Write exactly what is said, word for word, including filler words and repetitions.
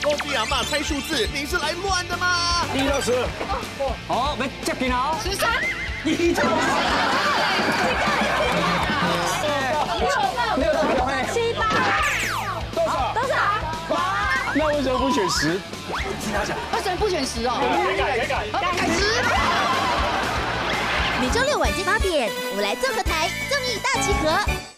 公鸡阿妈猜数字，你是来乱的吗？ 一到十， 好，要接近哦。 十三。 一到六到九哎， 七八。 多少？ 多少？ 八。那为什么不选十？ 其他奖。 为什么不选十哦？ 可以改，可以改。 改十。 每周六晚间八点，我们来综合台综艺大集合。